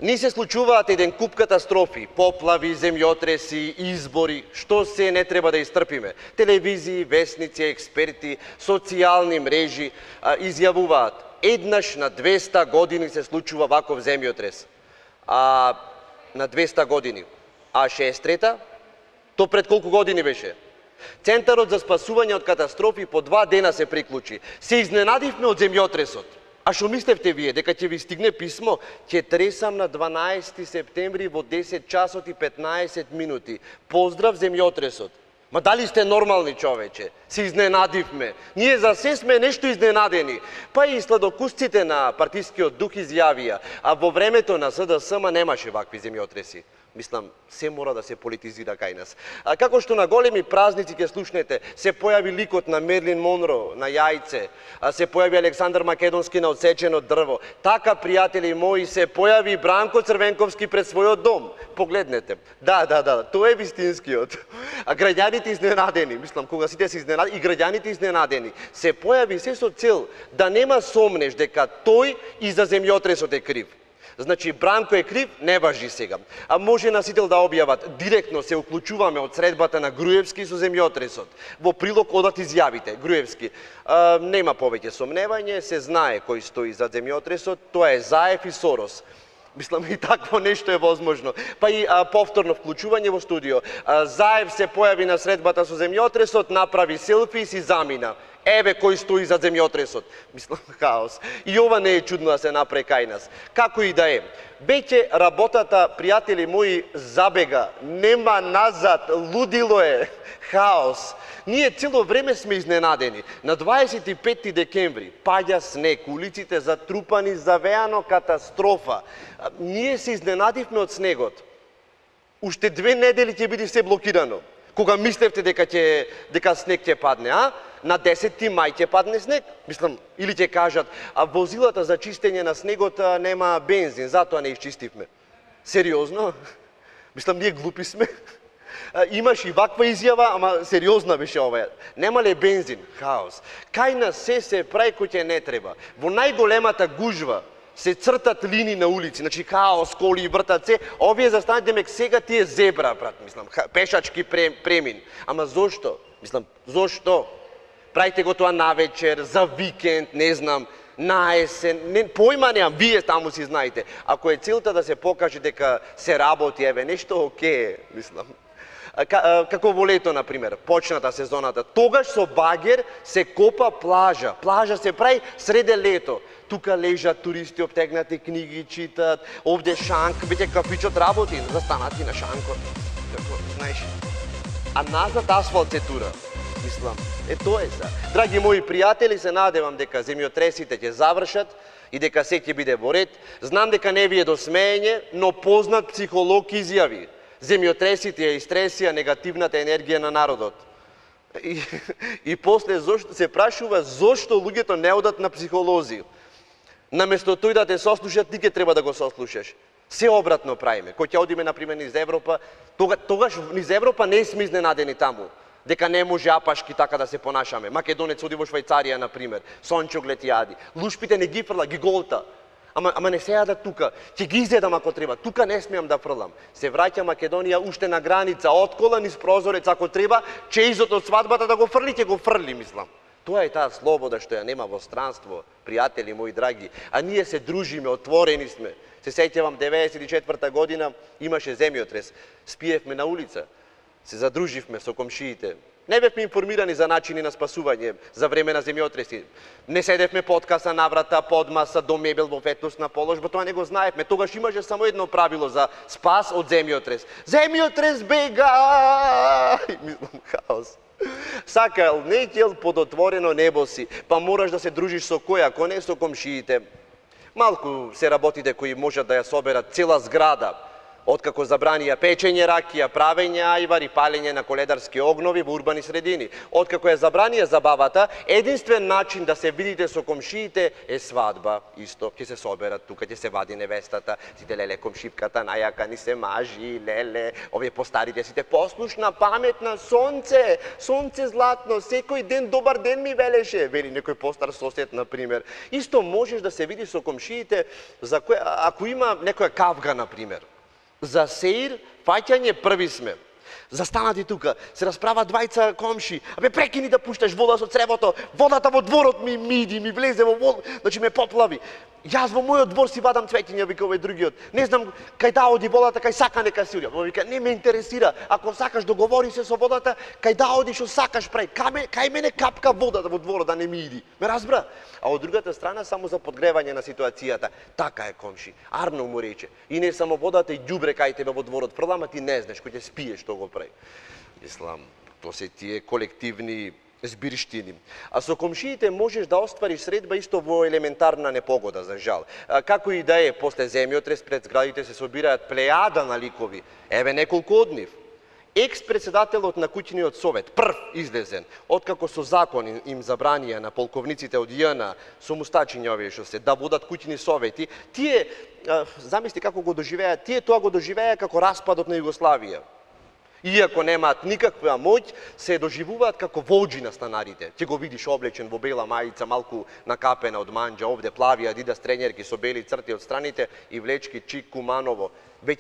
Ни се случуваат еден куп катастрофи, поплави, земјотреси, избори, што се не треба да истрпиме. Телевизии, вестници, експерти, социјални мрежи изјавуваат еднаш на 200 години се случува ваков земјотрес. На 200 години. А 63-та? То пред колку години беше? Центарот за спасување од катастрофи по 2 дена се приклучи. Се изненадивме од земјотресот. А што мислевте вие, дека ќе ви стигне писмо? Ќе тресам на 12 септември во 10 часот и 15 минути. Поздрав земјотресот. Ма дали сте нормални, човече? Се изненадивме. Ние за се сме нешто изненадени. Па и сладокусците на партискиот дух изјавија, а во времето на СДСМ немаше вакви земјотреси. Мислам, се мора да се политизира кај нас. Како што на големи празници ќе слушнете, се појави ликот на Мерлин Монро на јајце, се појави Александар Македонски на одсечено дрво. Така, пријатели мои, се појави Бранко Црвенковски пред својот дом. Погледнете. Да, тоа е вистинскиот. А граѓаните изненадени, мислам, кога сите се изненадени, и граѓаните изненадени, се појави се со цел да нема сомнеш дека тој и за земјотресот е крив. Значи, Бранко е крив, не важи сега. А може на сител да објават, директно се уклучуваме од средбата на Груевски со земјотресот. Во прилог одат изјавите, Груевски. Нема повеќе сомневање, се знае кој стои за земјотресот, тоа е Заев и Сорос. Мислам, и такво нешто е возможно. Па и повторно вклучување во студио. Заев се појави на средбата со земјотресот, направи селфи и си замина. Еве кој стои за земјотресот. Мислам, хаос. И ова не е чудно да се направи кај нас. Како и да е. Веќе работата, пријатели мои, забега. Нема назад, лудило е. Хаос. Ние цело време сме изненадени. На 25 декември паѓа снег, улиците затрупани, завеано, катастрофа. Ние се изненадивме од снегот. Уште 2 недели ќе биде се блокирано. Кога мислевте дека снег ќе падне, а? На 10 мај ќе падне снег. Мислам, или ќе кажат, а возилата за чистење на снегот нема бензин, затоа не изчистивме. Сериозно? Мислам, ние глупи сме. Имаш и ваква изјава, ама сериозна беше ова. Нема ли бензин? Хаос. Кај нас се прави кој ќе не треба. Во најголемата гужва се цртат линии на улици, значи хаос, коли и вртат се. Овие застанат, демек сега ти е зебра, брат, мислам, пешачки премин. Ама зошто? Мислам, зошто? Правите го тоа навечер, за викенд, не знам, на есен, појма неам, вие таму си знаете. Ако е целта да се покаже дека се работи, еве, нешто окей, мислам. Како во лето, например, почната сезоната, тогаш со багер се копа плажа. Плажа се прави среде лето. Тука лежат туристи, обтегнати книги, читат, овде шанк, веќе кафичот работи, застанати на шанкот. Како, знаеш. А назад асфалт се тура. Мислам, тоа е за. Драги мои пријатели, се надевам дека земјотресите ќе завршат и дека се ќе биде во ред. Знам дека не ви е до смеење, но познат психолог изјави: земјотресите ја истресија негативната енергија на народот. И после се прашува зошто луѓето не одат на психолози. Наместо тој да те сослушат, ти ќе треба да го сослушаш. Се обратно правиме. Кој ќе одиме, например, низ Европа, тогаш низ Европа не сме изненадени таму, дека не може апашки така да се понашаме. Македонец оди во Швајцарија, например, сончо глетијади. Лушпите не ги фрла, ги голта. Ама не се јадат тука. Ќе ги изедам ако треба. Тука не смеам да фрлам. Се враќа Македонија уште на граница, откола низ прозорец, ако треба, чеизот од свадбата да го фрли, ќе го фрли, мислам. Тоа е таа слобода што ја нема во странство, пријатели мои драги. А ние се дружиме, отворени сме. Се сеќавам 94-та година имаше земјотрес. Спиевме на улица. Се задруживме со комшиите. Не бевме информирани за начини на спасување за време на земјотреси. Не седевме под каса, наврата, под маса, до мебел во ветосна положба, тоа не го знаевме. Тогаш имаше само едно правило за спас од земјотрес. Земјотрес бега! Мислам, хаос. Сакал, неќел под отворено небо си, па мораш да се дружиш со кој, ако не со комшиите. Малку се работите кои можат да ја соберат цела зграда Откако забранија печење ракија, правење ајвар и палење на коледарски огнови во урбани средини. Откако ја забранија забавата, единствен начин да се видите со комшиите е свадба. Исто, ќе се соберат тука, ќе се вади невестата, сите леле комшипката најака ни се мажи, леле, овие постарите сите послушна, паметна, сонце, сонце златно, секој ден добар ден ми велеше, вели некој постар сосед, например. Исто можеш да се види со комшиите, ако има некоја кавга, например. За сеир, фаќање први сме. Застанати тука, се расправа двајца комши. Абе, прекини да пушташ вода со цревото, водата во дворот ми миди, ми влезе во вода, значи ме поплави. Јас во мојот двор си вадам цвеќиња, вика овој другиот. Не знам кај да оди водата, кај сака нека си оди. Вика, не ме интересира. Ако сакаш договори се со водата, кај да оди што сакаш прави. Кај мене капка водата во дворот да не ми иди. Ме разбра? А од другата страна само за подгревање на ситуацијата. Така е, комши. Арно му рече. И не само водата и ѓубре кај тебе во дворот фрлама, ти не знаеш кој ќе спие што го прави. Мислам, то се тие колективни збирштини. А со комшиите можеш да оствариш средба исто во елементарна непогода, за жал. Како и да е, после земјотрес пред зградите се собираат плејада на ликови. Еве неколку од нив. Екс-председателот на куќниот совет, прв излезен, откако со закон им забранија на полковниците од ЈНА, со мустачиња овие што се, да водат куќни совети, тие, замисли како го доживеа, тие тоа го доживеа како распадот на Југославија. Иако немаат никаква моќ, се доживуваат како воџи на станарите. Ќе го видиш облечен во бела мајица, малку накапена од манџа, овде плави адидас тренерки со бели црти од страните и влечки чик куманово.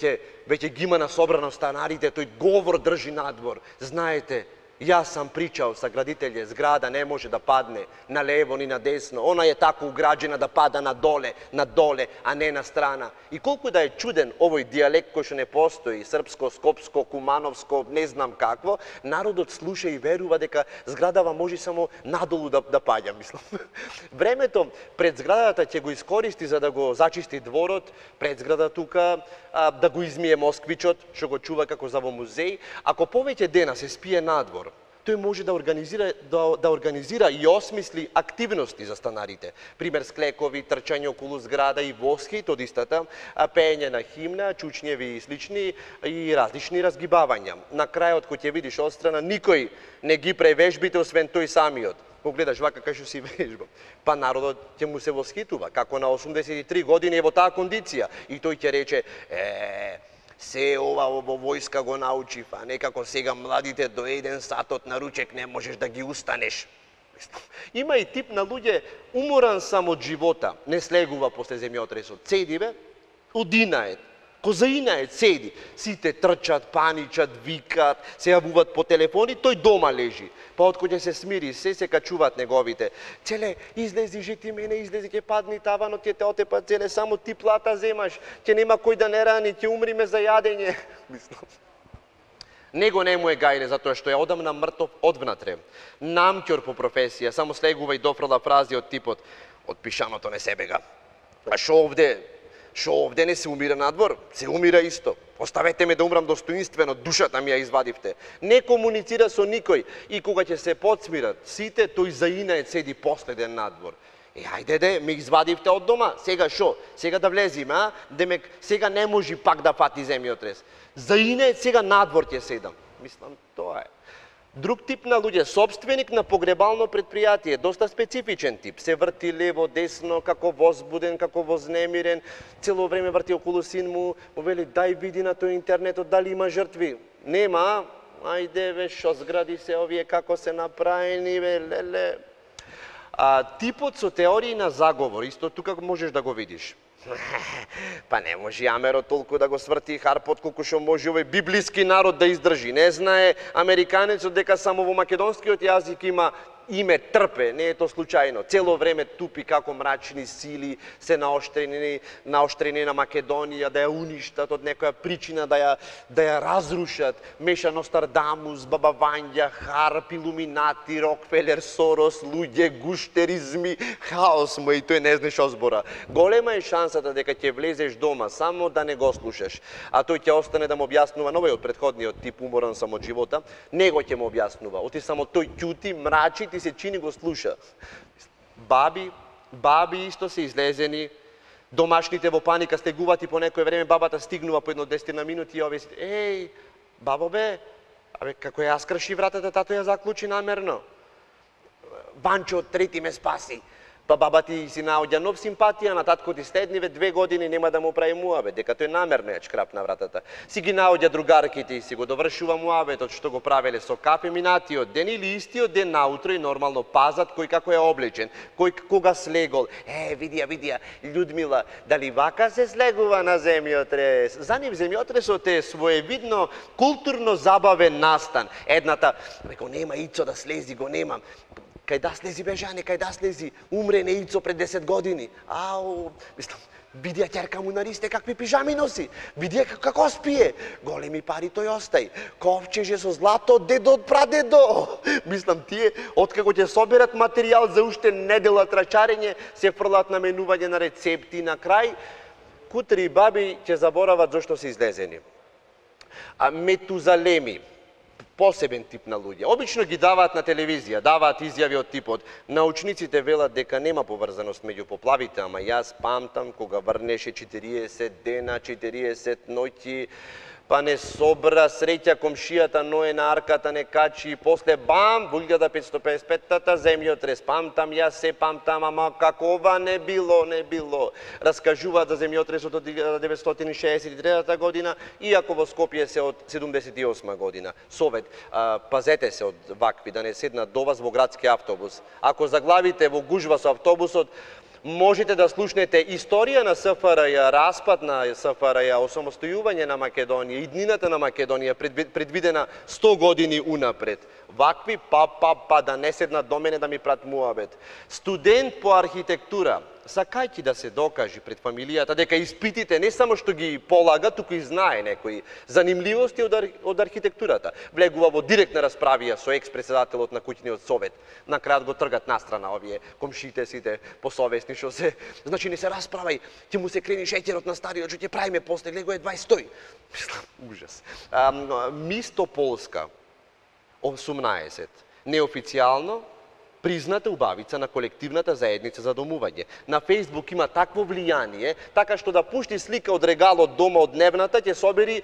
Веќе ги има на собрано станарите, тој говор држи надвор. Знаете, јас сам причал са градителје, зграда не може да падне на лево ни на десно. Она е тако уграđена да пада надоле, а не на страна. И колку да е чуден овој дијалект кој што не постои, српско, скопско, кумановско, не знам какво, народот слуша и верува дека зградава може само надолу да паѓа, мислам. Времето пред зградата ќе го искористи за да го зачисти дворот, пред зграда тука, да го измие москвичот, што го чува како за во музеј. Ако повеќе дена се спие надвор, тој може да организира и осмисли активности за станарите. Пример склекови, трчање околу зграда и восхит од истата, пеење на химна, чучњеви и слични и различни разгибавања. На крајот, кој ќе видиш отстрана, никој не ги превежбите освен тој самиот. Го гледаш вака кај што си вежба. Па народот ќе му се восхитува, како на 83 години е во таа кондиција. И тој ќе рече, се ова во војска го научив, а некако сега младите до 1 сатот на ручек не можеш да ги устанеш. Има и тип на луѓе, уморан сам од живота, не слегува после земјотресот. Седи бе, одинаед, козаинаед седи. Сите трчат, паничат, викат, се јавуваат по телефони, тој дома лежи. Па откој ќе се смири, се качуваат неговите. Целе, излези, жити мене, излези, ќе падни таванот, ќе те отепа целе, само ти плата земаш, ќе нема кој да не рани, ќе умриме за јадење. Него не му е гајле, затоа што е одамна мртов одвнатре. Намќор по професија, само слегува и дофрла фрази од типот, од пишаното не се бега. А шо овде не се умира надвор, се умира исто. Оставете ме да умрам достоинствено, душата ми ја извадивте. Не комуницира со никој и кога ќе се подсмират сите, тој заинаед седи последен надвор. Ајде, ме извадивте од дома, сега шо? Сега да влезиме, а? Демек, сега не може пак да фати земјотрес. Заинаед сега надвор ќе седам. Мислам, тоа е. Друг тип на луѓе, собственик на погребално предпријатие, доста специфичен тип. Се врти лево, десно, како возбуден, како вознемирен, цело време врти околу син му, му вели, дај види на тој интернетот дали има жртви. Нема, ајде бе, шо згради се овие, како се направени, бе, леле. Типот со теории на заговор, исто тука можеш да го видиш. Па не може Амерот толку да го сврти харпот колку што може овој библиски народ да издржи. Не знае американецот дека само во македонскиот јазик има име трпе, не е то случајно. Цело време тупи како мрачни сили се наоштрени на Македонија, да ја уништат од некоја причина, да ја разрушат. Меша Нострадамус, Баба Вања, Харп, Илуминати, Рокфелер, Сорос, луѓе, гуштеризми, хаос му и тој не знаеш озбора. Голема е шансата дека ќе влезеш дома, само да не го слушаш. А тој ќе остане да му објаснува новој од предходниот тип уморан сам од живота. Него ќе му објаснува. Оти само тој ќути, мрачи, ти се чини го слуша. Баби исто се излезени, Домашните во паника стегуваат и по некое време бабата стигнува по едно 10 на минути и овие си, еј, бабо бе, абе како ја скрши вратата, тато ја заклучи намерно. Ванчо трети ме спаси. Па баба ти си наоѓа нов симпатија, на татко ти следниве 2 години нема да му прави муабет, дека тој намерно ја чкрап на вратата. Си ги наоѓа другарките и си го довршува муабетот што го правеле со кафе минатиот ден или истиот ден наутро и нормално пазат кој како е облечен, кој кога слегол. Видија, Људмила, дали вака се слегува на земјотрес? За нив земјотресот е своевидно културно забавен настан. Едната, го нема Ицо да слези, го немам. Кај да слези бе Жане, кај да слези, умре не Ицо пред 10 години. Мислам, видија ќерка му на ристе какви пижами носи, видија како спие, големи пари тој остај, ковчеже со злато од дедо од прадедо. Мислам, тие, откако ќе соберат материјал за уште недела трачарење, се фрлат на менување на рецепти, на крај, кутри баби ќе заборават зошто се излезени. Метузалеми, посебен тип на луѓе. Обично ги даваат на телевизија, даваат изјави од типот. Научниците велат дека нема поврзаност меѓу поплавите, ама јас памтам кога врнеше 40 дена, 40 ноќи, па не собра среќа комшијата Ное на арката не качи и после бам, во 1555-та земјотрес. Памтам, јас се памтам, ама какова не било. Раскажуваат за земјотресот од 1963 година, иако во Скопје се од 78 година. Совет, пазете се од вакви, да не седнат до вас во градски автобус. Ако заглавите во гужва со автобусот, можете да слушнете историја на СФРЈ, распад на СФРЈ, осамостојување на Македонија, иднината на Македонија, предвидена 100 години унапред. Вакви, па, да не седнат до мене да ми прат муабет. Студент по архитектура, сакајќи да се докажи пред фамилијата дека испитите не само што ги полага, туку и знае некои занимливости од архитектурата. Влегува во директна расправија со екс-председателот на куќниот совет. На крајот го тргат настрана овие комшите сите посовесни што се, значи не се расправај, ќе му се крени шеќерот на стариот, што ќе правиме после, гледа го е 20. Мислам, ужас. Мисто Полска 18. Неофицијално призната убавица на колективната заедница за домување. На Фејсбук има такво влијание, така што да пушти слика од регалот дома од дневната, ќе собери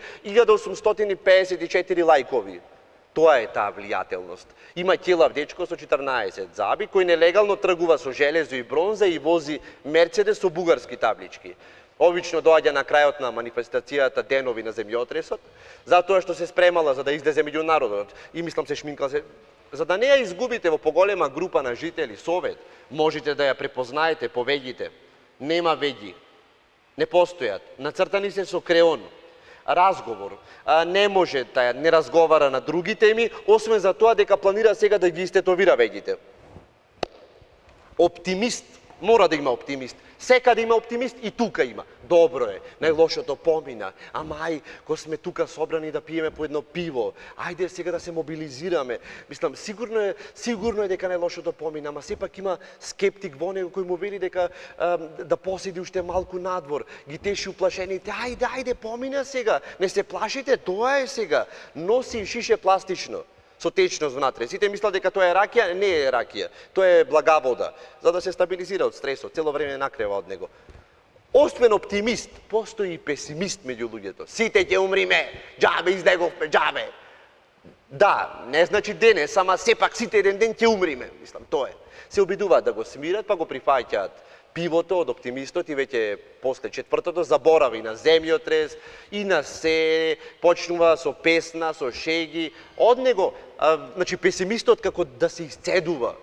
1854 лајкови. Тоа е таа влијателност. Има ќелав дечко со 14 заби, кој нелегално тргува со железо и бронза и вози Мерцедес со бугарски таблички. Обично доаѓа на крајот на манифестацијата денови на земјотресот, затоа што се спремала за да излезе меѓу народот и мислам се шминкала се. За да не ја изгубите во поголема група на жители Совет, можете да ја препознаете по веѓите. Нема веѓи, не постојат, нацртани се со креон. Разговор, не може да не разговара на други теми, освен за тоа дека планира сега да ги истетовира веѓите. Оптимист, мора да има оптимист. Секаде има оптимист и тука има. Добро е, најлошото помина. Ама ај, ко сме тука собрани да пиеме по едно пиво, ајде сега да се мобилизираме. Мислам, сигурно е дека најлошото помина, ама сепак има скептик во него кој му вели дека да поседи уште малку надвор, ги теши уплашените. Ајде, помина сега, не се плашите, тоа е сега. Носи шише пластично со течност внатре. Сите мислат дека тоа е ракија, не е ракија. Тоа е блага вода, за да се стабилизира од стресот, цело време накрева од него. Освен оптимист, постои и песимист меѓу луѓето. Сите ќе умриме, џабе излеговме, џабе. Да, не значи денес, ама сепак сите еден ден ќе умриме, мислам, тоа е. Се обидуваат да го смират, па го прифаќаат пивото од оптимистот и веќе после четвртото заборави на земјотрес и на се, почнува со песна, со шеги. Од него, значи песимистот како да се исцедува.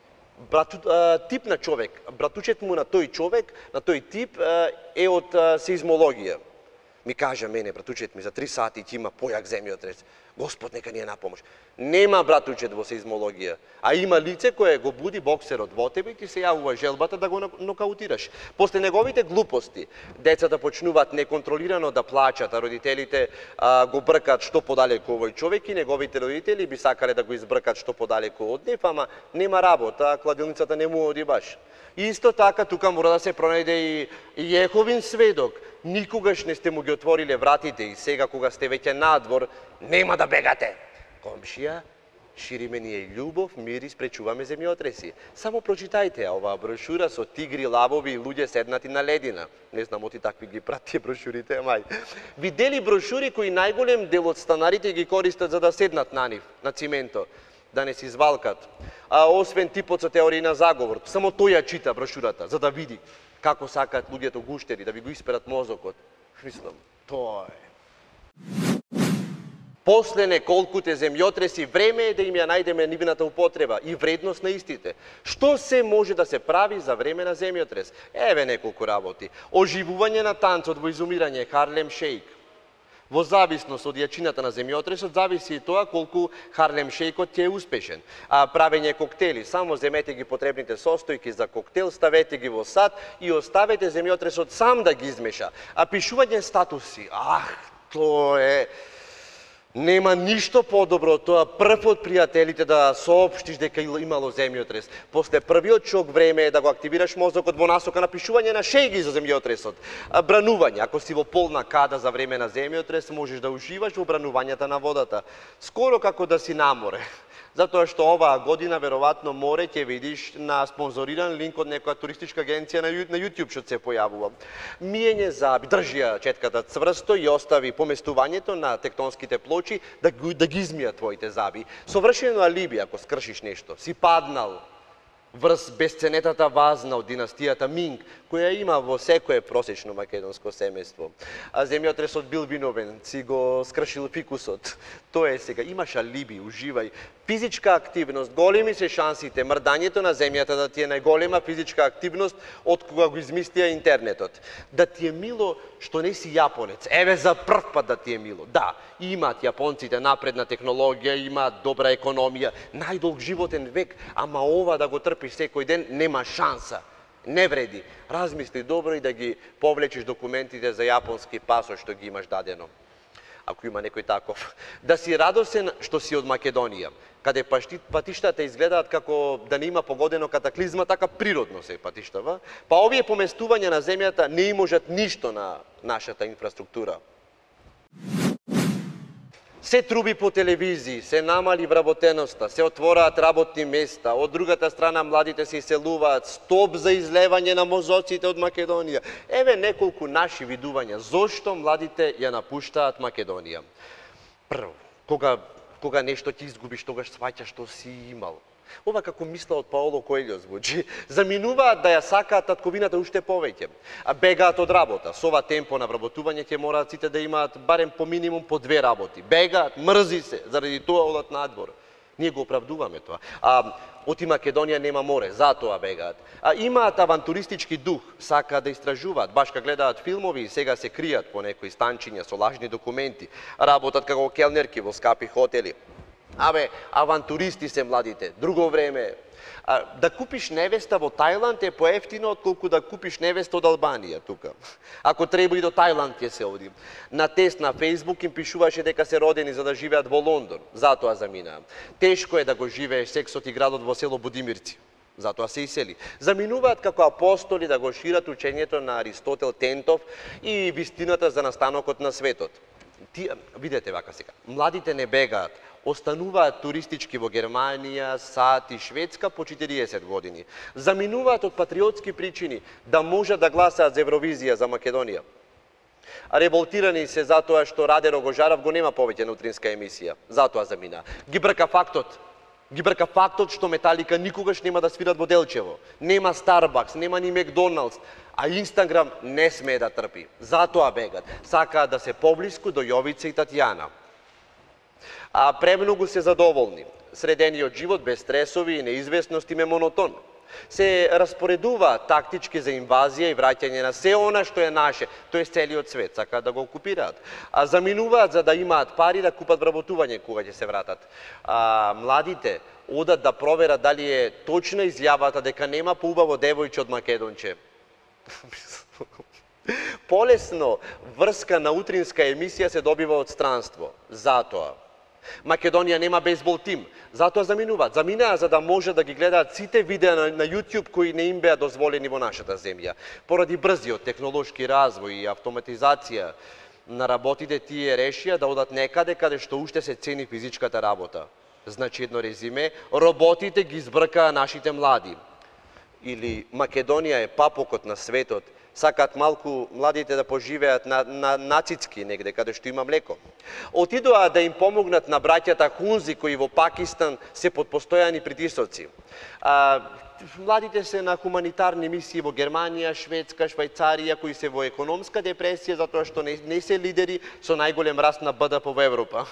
Тип на човек, братучет му на тој човек, на тој тип е од сеизмологија. Ми кажа мене, братучет ми, за 3 сати ќе има појак земјотрес. Господ нека ни е на помош. Нема братучет во сеизмологија, а има лице кое го буди боксерот во тебе и ти се јавува желбата да го нокаутираш. После неговите глупости, децата почнуваат неконтролирано да плачат, а родителите го бркат што подалеку овој човек и неговите родители би сакале да го избркат што подалеку од нив, ама нема работа, кладилницата не му оди баш. Исто така, тука мора да се пронајде и Јеховин сведок. Никогаш не сте му ги отвориле вратите и сега кога сте веќе надвор, нема да бегате. Комшија, Шириме ние љубов, мир и спречуваме земјотреси. Само прочитајте оваа брошура со тигри, лавови и луѓе седнати на ледина. Не знам оти такви ги прат тие брошурите, ама видели брошури кои најголем дел од станарите ги користат за да седнат на нив, на циментот, да не се извалкат. А освен типот со теорија на заговор, само тој ја чита брошурата за да види како сакаат луѓето гуштери да ви го исперат мозокот. Мислам, тоа е. После неколкуте земјотреси, време е да им ја најдеме нивната употреба и вредност на истите. Што се може да се прави за време на земјотрес? Еве неколку работи. Оживување на танцот во изумирање, Харлем Шейк. Во зависност од јачината на земјотресот, зависи и тоа колку Харлем Шейкот ќе е успешен. Правење коктели, само земете ги потребните состојки за коктел, ставете ги во сад и оставете земјотресот сам да ги измеша. А пишување статуси, тоа е... Нема ништо подобро од тоа прв од пријателите да соопштиш дека имало земјотрес. После првиот шок време е да го активираш мозокот во насока на пишување на шеги за земјотресот. Бранување, ако си во полна када за време на земјотрес, можеш да уживаш во бранувањата на водата. Скоро како да си на море. Затоа што оваа година веројатно море ќе видиш на спонзориран линк од некоја туристичка агенција на YouTube што се појавува. Миење заби, држи ја четката цврсто и остави поместувањето на тектонските плочи да ги измијат твоите заби. Совршено алиби ако скршиш нешто. Си паднал врз бесценетата вазна од династијата Минг, која има во секое просечно македонско семејство. А земјотресот бил виновен, си го скршил фикусот. Тоа е сега, имаш алиби, уживај. Физичка активност, големи се шансите, мрдањето на земјата да ти е најголема физичка активност од кога го измислија интернетот. Да ти е мило што не си јапонец. Еве за прв пат да ти е мило. Да, имаат јапонците напредна технологија, имаат добра економија, најдолг животен век, ама ова да го трпиш секој ден нема шанса. Не вреди. Размисли добро и да ги повлечеш документите за јапонски пасош што ги имаш дадено. Ако има некој таков. Да си радосен што си од Македонија, каде патиштата изгледаат како да не има погодено катаклизма, така природно се патиштава, па овие поместувања на земјата не можат ништо на нашата инфраструктура. Се труби по телевизии, се намали вработеноста, се отвораат работни места, од другата страна младите се иселуваат, стоп за излевање на мозоците од Македонија. Еве неколку наши видувања, зошто младите ја напуштаат Македонија. Прво, кога нешто ти изгубиш, тогаш сваќаш што си имал. Ова како мисла од Паоло Коелјо звучи. Заминуваат да ја сакаат татковината уште повеќе. А бегаат од работа. Со ова темпо на вработување ќе мораат сите да имаат барем по минимум по 2 работи. Бегаат, мрзи се, заради тоа одат надвор. Ние го оправдуваме тоа. Оти Македонија нема море, затоа бегаат. Имаат авантуристички дух, сакаат да истражуваат, баш ка гледаат филмови и сега се кријат по некои станчиња со лажни документи, работат како келнерки во скапи хотели. Авантуристи се младите, друго време. Да купиш невеста во Тајланд е поевтино отколку да купиш невеста од Албанија тука. Ако треба и до Тајланд ќе се оди. На тест на Фејсбук им пишуваше дека се родени за да живеат во Лондон, затоа заминаа. Тешко е да го живееш сексот и градот во село Будимирци, затоа се isели. Заминуваат како апостоли да го шират учењето на Аристотел Тентов и вистината за настанокот на светот. Видете вака сега, младите не бегаат, остануваат туристички во Германија, САД и Шведска по 40 години. Заминуваат од патриотски причини да можат да гласаат за Евровизија за Македонија. Револтирани се затоа што Раде Рогожаров го нема повеќе на утринска емисија, затоа замина. Ги брка фактот што Металика никогаш нема да свират во Делчево. Нема Старбакс, нема ни Макдоналдс, а Инстаграм не смее да трпи. Затоа бегат. Сакаат да се поблиску до Јовица и Татјана. Премногу се задоволни. Средениот живот без стресови и неизвестност им е монотон. Се распоредуваат тактички за инвазија и враќање на се она што е наше, тој е целиот свет, сакаат да го окупираат. Заминуваат за да имаат пари да купат вработување кога ќе се вратат. Младите одат да проверат дали е точна изјавата дека нема поубаво девојче од Македонче. Полесно врска на утринска емисија се добива од странство. Затоа Македонија нема бейсбол тим, затоа заминуваат. Заминаа за да може да ги гледаат сите видеа на YouTube кои не им беа дозволени во нашата земја. Поради брзиот технолошки развој и автоматизација на работите тие решија да одат некаде каде што уште се цени физичката работа. Значи едно резиме, роботите ги збркаа нашите млади. Или Македонија е папокот на светот, сакаат малку младите да поживеат на нацицки негде, каде што има млеко. Отидоа да им помогнат на браќата Хунзи, кои во Пакистан се под постојани притисоци. Младите се на хуманитарни мисии во Германија, Шведска, Швајцарија, кои се во економска депресија, затоа што не се лидери со најголем раст на БДП во Европа.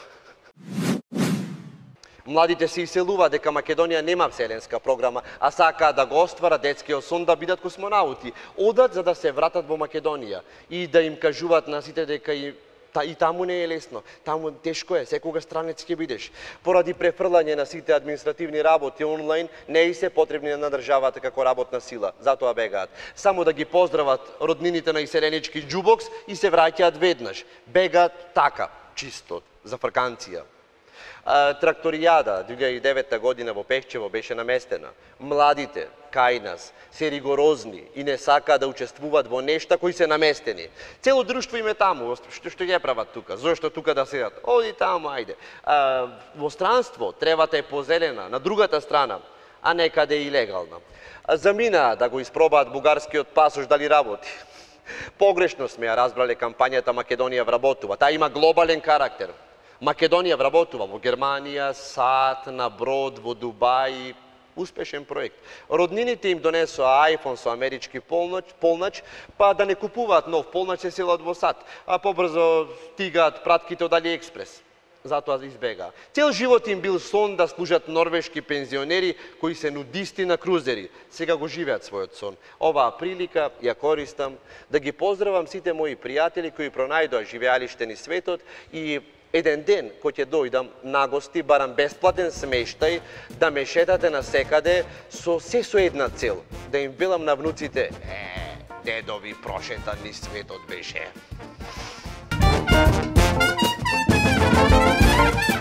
Младите се иселуваат дека Македонија нема вселенска програма, а сакаат да го остварат детскиот сон да бидат космонаути. Одат за да се вратат во Македонија и да им кажуваат на сите дека и таму не е лесно, таму тешко е, секогаш странец ќе бидеш. Поради префрлање на сите административни работи онлайн, не и се потребни на државата како работна сила, затоа бегаат. Само да ги поздрават роднините на иселенички џубокс и се враќаат веднаш. Бегаат така, чисто, за фрканција. Тракторијада 2009 година во Пехчево беше наместена. Младите кај нас се ригорозни и не сакаат да учествуваат во нешта кои се наместени. Цело друштво им е таму, што ќе прават тука? Зошто тука да седат? Оди таму, ајде. Во странство тревата е позелена на другата страна, а некаде и легална. Заминаа да го испробаат бугарскиот пасош дали работи. Погрешно сме ја разбрале кампањата Македонија вработува. Таа има глобален карактер. Македонија вработува во Германија, САД, на брод, во Дубај, успешен проект. Роднините им донесоа iPhone со амерички полнач, па да не купуваат нов полнач се селат во САД, а побрзо стигаат пратките од AliExpress. Затоа избегаа. Цел живот им бил сон да служат норвешки пензионери кои се нудисти на крузери. Сега го живеат својот сон. Оваа прилика ја користам да ги поздравам сите мои пријатели кои пронајдоа живеалиште низ светот и еден ден кој ќе дојдам на гости, барам бесплатен смештај, да ме шетате насекаде со една цел, да им велам на внуците: дедови прошетан низ светот беше.